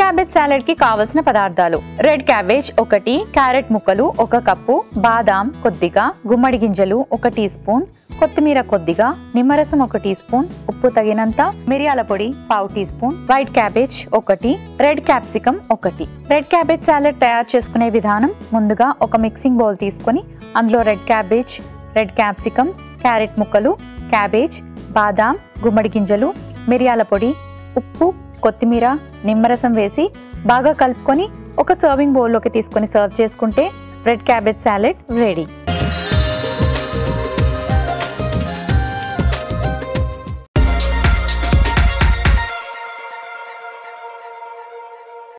Cabbage salad కి కావలసిన పదార్థాలు: రెడ్ క్యాబేజ్ 1, క్యారెట్ ముక్కలు 1 కప్పు, బాదాం కొద్దిగా, గుమ్మడి గింజలు 1 టీ స్పూన్, కొత్తిమీర కొద్దిగా, నిమ్మరసం 1 టీ స్పూన్, ఉప్పు తగినంత, మిరియాల పొడి 1/2 teaspoon, white cabbage 1, red capsicum 1. Red cabbage salad తయారు చేసుకునే విధానం: ముందుగా ఒక మిక్సింగ్ బౌల్ తీసుకొని అందులో red cabbage, red capsicum, carrot ముక్కలు, క్యాబేజ్, బాదాం, గుమ్మడి గింజలు, మిరియాల పొడి, ఉప్పు, కొత్తిమీర, నిమ్మరసం వేసి బాగా కలుపుకొని ఒక సర్వింగ్ బౌల్లోకి తీసుకొని సర్వ్ చేసుకుంటే రెడ్ క్యాబేజ్ సాలెడ్ రెడీ.